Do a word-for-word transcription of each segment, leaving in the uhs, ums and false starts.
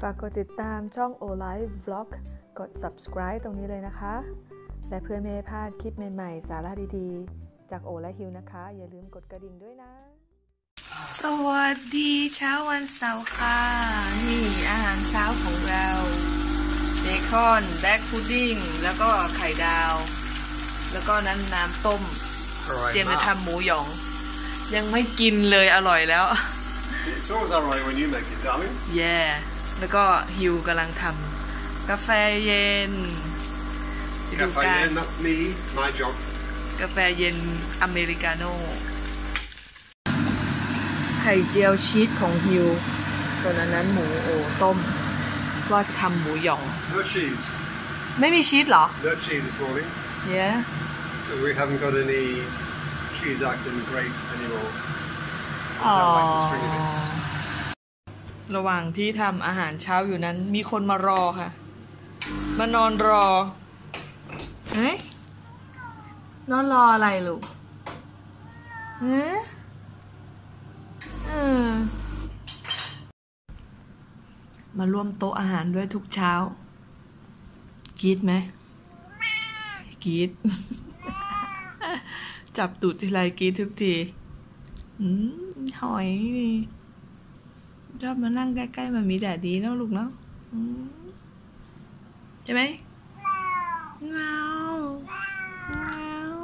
ฝากกดติดตามช่อง โอ ไลฟ์ Vlog กด ซับสไครบ์ ตรงนี้เลยนะคะและเพื่อไม่ให้พลาดคลิปใหม่ๆสาระดีๆจากโอและฮิวนะคะอย่าลืมกดกระดิ่งด้วยนะสวัสดีเช้าวันเสาร์ค่ะนี่อาหารเช้าของเราเบคอนแบล็กพุดดิ้งแล้วก็ไข่ดาวแล้วก็นั้นน้ำต้มเตรียมจะทำหมูหยองยังไม่กินเลยอร่อยแล้ว It's always alright when you make it, darling. Yeah แล้วก็ฮิวกำลังทำกาแฟเย็นกาแฟเย็น that's me my job กาแฟเย็นอเมริกาโน่ไข่เจียวชีสของฮิวส่วนอันนั้นหมูโอต้มว่าจะทำหมูหยอง No cheese ไม่มีชีสเหรอ No cheese this morning Yeah We haven't got any cheese I can grate anymore อ๋อระหว่างที่ทำอาหารเช้าอยู่นั้นมีคนมารอค่ะมานอนรอเฮ้ยนอนรออะไรลูกเฮ้ยเออมาร่วมโต๊ะอาหารด้วยทุกเช้ากรี๊ดไหมกรี๊ด จับตูดทีไรกรี๊ดทุกทีอืมหอยนี่ชอบมานั่งใกล้ๆมันมีแดดดีเนาะลูกเนาะใช่ไหมว้าวว้าว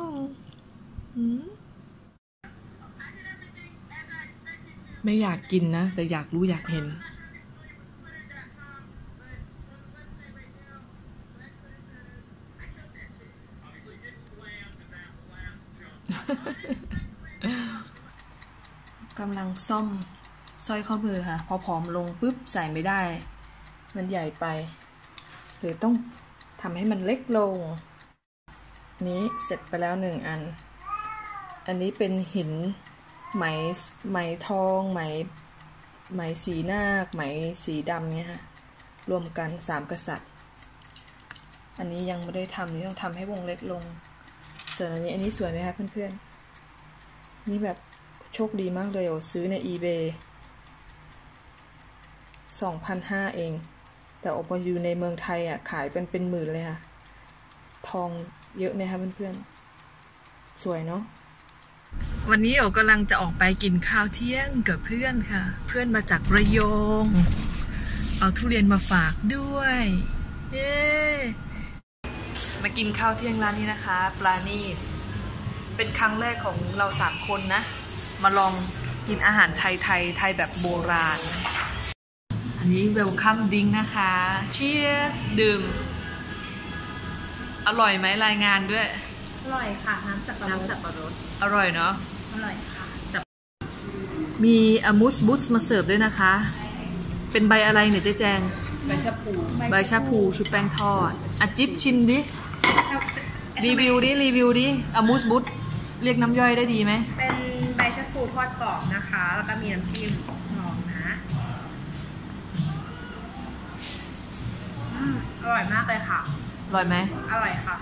ไม่อยากกินนะแต่อยากรู้อยากเห็น กำลังซ่อมสร้อยข้อมือค่ะพอผอมลงปุ๊บใส่ไม่ได้มันใหญ่ไปหรือต้องทำให้มันเล็กลงนี้เสร็จไปแล้วหนึ่งอันอันนี้เป็นหินไหมไหมทองไหมไหมสีนาคไหมสีดำเนี่ยค่ะรวมกันสามกษัตริย์อันนี้ยังไม่ได้ทำนี่ต้องทำให้วงเล็กลงส่วนอันนี้อันนี้สวยไหมคะเพื่อนๆนี่แบบโชคดีมากเลยโอ้ซื้อใน eBay สองพันห้าร้อย เองแต่ออกมาอยู่ในเมืองไทยอ่ะขายเป็นเป็นหมื่นเลยค่ะทองเยอะไหมคะเพื่อนๆสวยเนาะวันนี้โอกำลังจะออกไปกินข้าวเที่ยงกับเพื่อนค่ะเพื่อนมาจากระยองเอาทุเรียนมาฝากด้วยเย้มากินข้าวเที่ยงร้านนี้นะคะปลาณีตเป็นครั้งแรกของเราสามคนนะมาลองกินอาหารไทยไทยไทยแบบโบราณอันนี้เวลคัมดิ้งนะคะเชียร์สดื่มอร่อยไหมรายงานด้วยอร่อยค่ะน้ำสับปะรดน้ำสับปะรดอร่อยเนาะอร่อยค่ะมีอามูสบุสมาเสิร์ฟด้วยนะคะเป็นใบอะไรเนี่ยเจ๊แจงใบชะพูใบชะพูชุบแป้งทอดอ่ะจิ๊บชิมดิรีวิวดิรีวิวดิอามูสบุสเรียกน้ำย่อยได้ดีไหมเป็นใบชะพูทอดกรอบนะคะแล้วก็มีน้ำจิ้มลองนะอร่อยมากเลยค่ะอร่อยไหมอร่อยค่ะ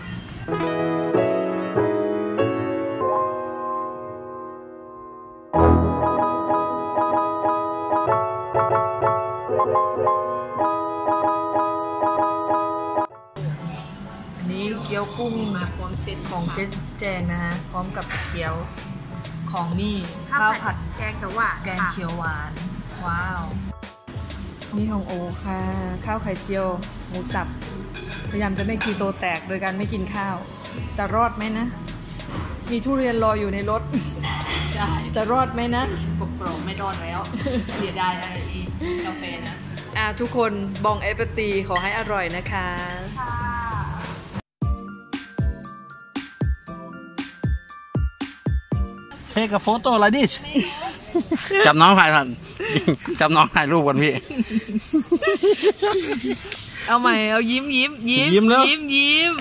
อันนี้เกี๊ยวกุ้งมาพร้อมเซตของเจ๊แจงนะฮะพร้อมกับเกี๊ยวของนี่ข้าวผัดแกงเขียวหวานแกงเขียวหวานว้าวนี่ของโอค่ะข้าวไข่เจียวหมูสับพยายามจะไม่กินโตแตกโดยการไม่กินข้าวจะรอดไหมนะมีทุเรียนรออยู่ในรถจะรอดไหมนะกบกรอบไม่รอดแล้วเสียดายอะไรอีกกาแฟนะอ่ะทุกคนบองเอปตีขอให้อร่อยนะคะ Take a photo like this จับน้องถ่ายทันจับน้องถ่ายรูปกันพี่เอาใหม่เอายิ้มยิ้มยิ้มยิ้มแล้วยิ้มยิ้ม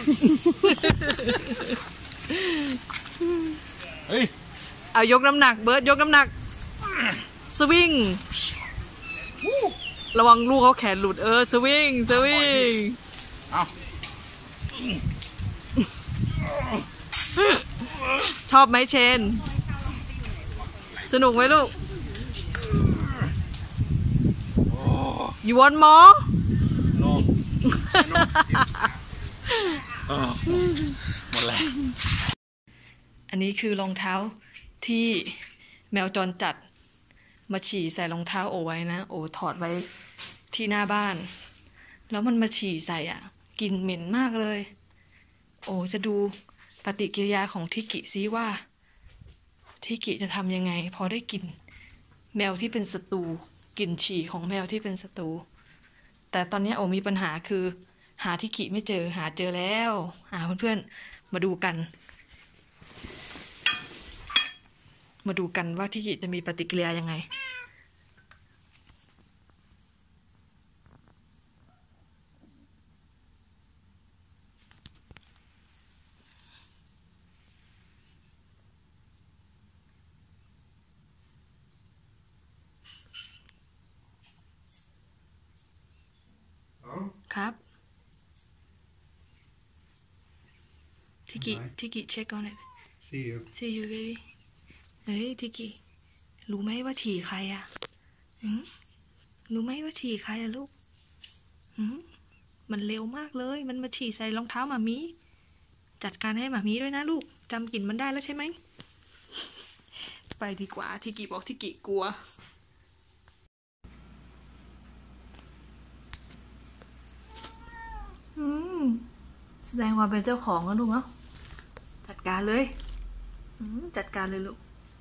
เฮ้ยเอายกน้ำหนักเบิร์ดยกน้ำหนักสวิงระวังลูกเขาแขนหลุดเออสวิงสวิงเอาชอบไหมเชนสนุกไหมลูก You want more อ๋อหมดแล้วอันนี้คือรองเท้าที่แมวจรจัดมาฉี่ใส่รองเท้าโอไว้นะโอถอดไว้ที่หน้าบ้านแล้วมันมาฉี่ใส่อ่ะกลิ่นเหม็นมากเลยโอจะดูปฏิกิริยาของทิกิซิว่าทิกิจะทำยังไงพอได้กลิ่นแมวที่เป็นศัตรูกลิ่นฉี่ของแมวที่เป็นศัตรูแต่ตอนนี้โอมีปัญหาคือหาทิกิไม่เจอหาเจอแล้วอ่าเพื่อนๆมาดูกันมาดูกันว่าทิกิจะมีปฏิกิริยายังไงครับทิกิทิกิเช็คก่อนเลย See you. See you baby เฮ้ยทิกิรู้ไหมว่าฉี่ใครอ่ะหืมรู้ไหมว่าฉี่ใครอ่ะลูกหืมมันเร็วมากเลยมันมาฉี่ใส่รองเท้าหมามีจัดการให้หมามีด้วยนะลูกจำกลิ่นมันได้แล้วใช่ไหม ไปดีกว่าทิกิบอกทิกิกลัวอืมแสดงว่าเป็นเจ้าของแล้วลูกเนาะจัดการเลยอืมจัดการเลยลูก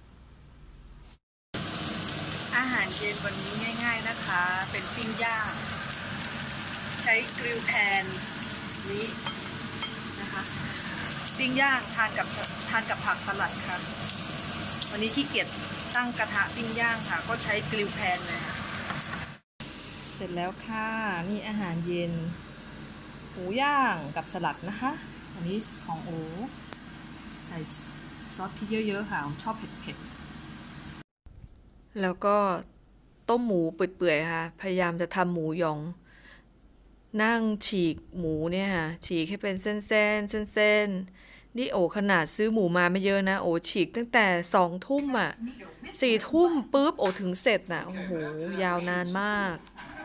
อาหารเย็นวันนี้ง่ายๆนะคะเป็นปิ้งย่างใช้กริลแพนนี้นะคะปิ้งย่างทานกับทานกับผักสลัดค่ะวันนี้ขี้เกียจตั้งกระทะปิ้งย่างค่ะก็ใช้กริลแพนเลยค่ะเสร็จแล้วค่ะนี่อาหารเย็นหมูย่างกับสลัดนะคะอันนี้ของโอใส่ซอสพริกเยอะๆค่ะชอบเผ็ดๆแล้วก็ต้มหมูเปื่อยๆค่ะพยายามจะทำหมูหยองนั่งฉีกหมูเนี่ยค่ะฉีกให้เป็นเส้นๆเส้นๆนี่โอขนาดซื้อหมูมาไม่เยอะนะโอฉีกตั้งแต่สองทุ่มอ่ะสี่ทุ่มปุ๊บโอถึงเสร็จน่ะโอ้โหยาวนานมาก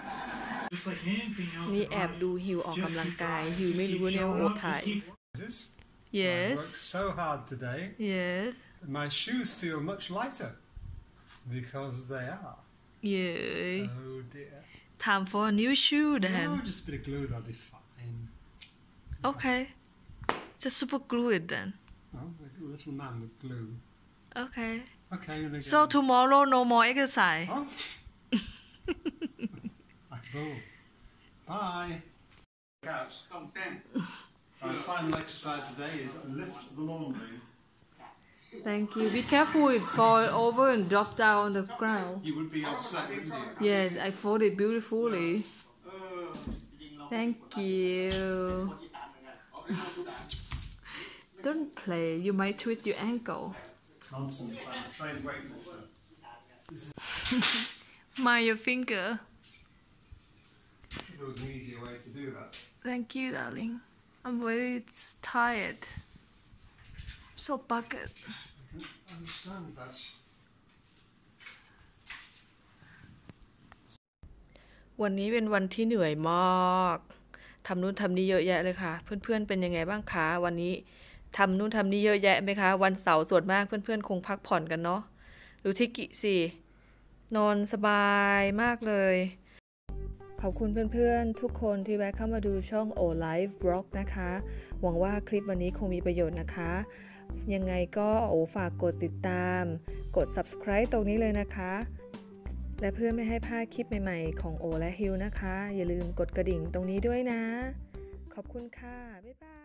นี่แอบดูฮิวออกกำลังกายฮิวไม่รู้เนี่ยโอถ่าย Yes I worked so hard today. Yes My shoes feel much lighter because they are. Yeah Oh dear. Time for a new shoe then No, just a bit of glue, that'll be fine. Okay just super glue it then Oh, a little man with glue. Okay Okay, I'm gonna go. So tomorrow no more exercise Oh. I will. Bye. Couch. Our final exercise today is lift the laundry. Thank you be careful it fall over and drop down on the ground You would be upset, wouldn't you? Yes I fold it beautifully Thank you Don't play you might twist your ankle Nonsense. I'm trained weightlifter. Mind your finger There was an easier way to do that. Thank you darling I'm very tired So bucket I understand that. วันนี้เป็นวันที่เหนื่อยมากทำนู่นทำนี่เยอะแยะเลยค่ะเพื่อนๆเป็นยังไงบ้างคะวันนี้ทำนู่นทำนี่เยอะแยะไหมคะวันเสาร์ส่วนมากเพื่อนๆคงพักผ่อนกันเนาะดูทิกิสินอนสบายมากเลยขอบคุณเพื่อนๆทุกคนที่แวะเข้ามาดูช่อง O Life Blog นะคะหวังว่าคลิปวันนี้คงมีประโยชน์นะคะยังไงก็โอฝากกดติดตามกด Subscribe ตรงนี้เลยนะคะและเพื่อไม่ให้พลาดคลิปใหม่ๆของโอและฮิวนะคะอย่าลืมกดกระดิ่งตรงนี้ด้วยนะขอบคุณค่ะบ๊ายบาย